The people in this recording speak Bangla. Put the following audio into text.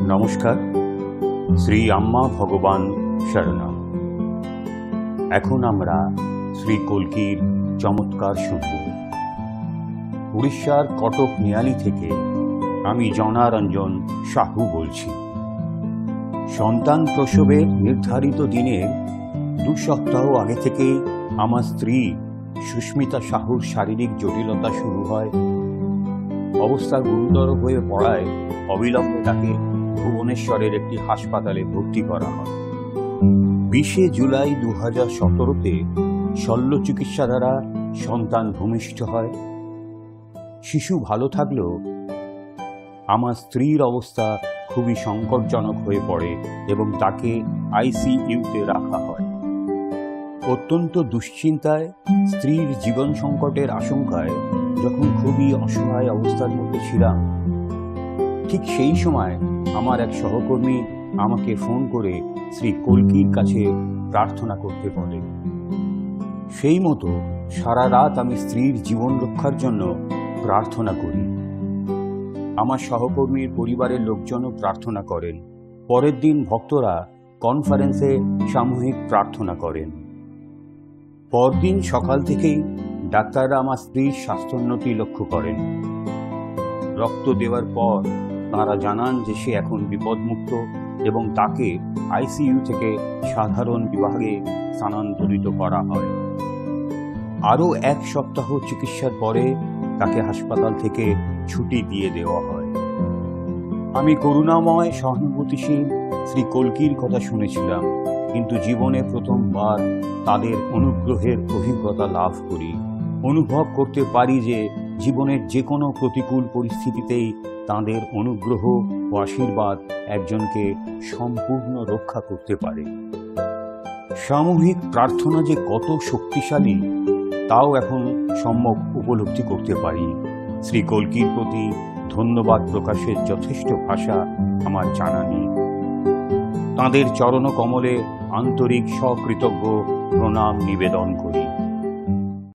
নমস্কার। শ্রী আম্মা ভগবান শরণম। এখন আমরা শ্রী কল্কির চমৎকার শুনব। উড়িষ্যার কটক নিয়ালি থেকে আমি জনারঞ্জন সাহু বলছি। সন্তান প্রসবের নির্ধারিত দিনের 2 সপ্তাহ আগে থেকেই আমার স্ত্রী সুস্মিতা সাহুর শারীরিক জটিলতা শুরু হয়। অবস্থা গুরুতর হয়ে পড়ায় অবিলম্বে তাকে ভুবনেশ্বরের একটি হাসপাতালে ভর্তি করা হয়। 20 জুলাই 2017-তে শল্য চিকিৎসা দ্বারা সন্তান ভূমিষ্ঠ হয়। শিশু ভালো থাকলেও আমার স্ত্রীর অবস্থা খুবই সংকটজনক হয়ে পড়ে এবং তাকে আইসিইউতে রাখা হয়। অত্যন্ত দুশ্চিন্তায়, স্ত্রীর জীবন সংকটের আশঙ্কায় যখন খুবই অসহায় অবস্থার মধ্যে ছিলাম, ঠিক সেই সময় আমার এক সহকর্মী আমাকে ফোন করে শ্রী কল্কির কাছে প্রার্থনা করতে বলে। সেই মতো সারা রাত আমি স্ত্রীর জীবন রক্ষার জন্য প্রার্থনা করি। আমার সহকর্মীর পরিবারের লোকজনও প্রার্থনা করেন। পরের দিন ভক্তরা কনফারেন্সে সামূহিক প্রার্থনা করেন। পরদিন সকাল থেকেই ডাক্তাররা আমার স্ত্রীর স্বাস্থ্যোন্নতি লক্ষ্য করেন। রক্ত দেওয়ার পর তাঁরা জানান যে সে এখন বিপদমুক্ত এবং তাকে আইসিইউ থেকে সাধারণ বিভাগে স্থানান্তরিত করা হয়। আরও 1 সপ্তাহ চিকিৎসার পরে তাকে হাসপাতাল থেকে ছুটি দিয়ে দেওয়া হয়। আমি করুণাময় সহানুভূতিশীল শ্রী কল্কির কথা শুনেছিলাম, কিন্তু জীবনে প্রথমবার তাদের অনুগ্রহের অভিজ্ঞতা লাভ করি। অনুভব করতে পারি যে জীবনের যে কোনো প্রতিকূল পরিস্থিতিতেই তাঁদের অনুগ্রহ ও আশীর্বাদ একজনকে সম্পূর্ণ রক্ষা করতে পারে। সামূহিক প্রার্থনা যে কত শক্তিশালী তাও এখন সম্যক উপলব্ধি করতে পারি। শ্রী কল্কির প্রতি ধন্যবাদ প্রকাশের যথেষ্ট ভাষা আমার জানা নেই। তাঁদের চরণ কমলে আন্তরিক সকৃতজ্ঞ প্রণাম নিবেদন করি।